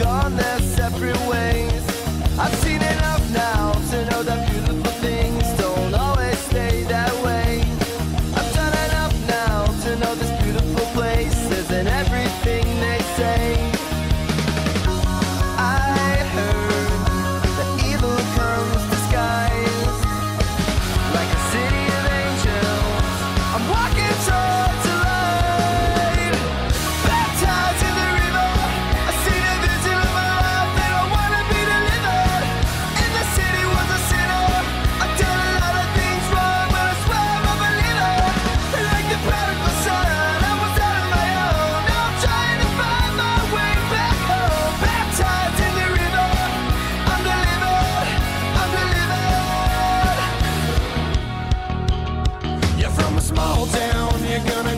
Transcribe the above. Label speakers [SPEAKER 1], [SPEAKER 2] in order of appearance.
[SPEAKER 1] gone their separate ways. I've seen enough now to know that beautiful things don't always stay that way. I've done enough now to know this beautiful place isn't everything they say. I heard that evil comes disguised like a city of angels. I'm walking towards the light, baptized in the river. I see the vision of my life that I wanna be delivered. In the city was a sinner. I've done a lot of things wrong, but I swear I'm a believer. Like the prodigal son, I was out on my own. Now I'm trying to find my way back home. Baptized in the river, I'm delivered, I'm delivered. You're from a small town, you're gonna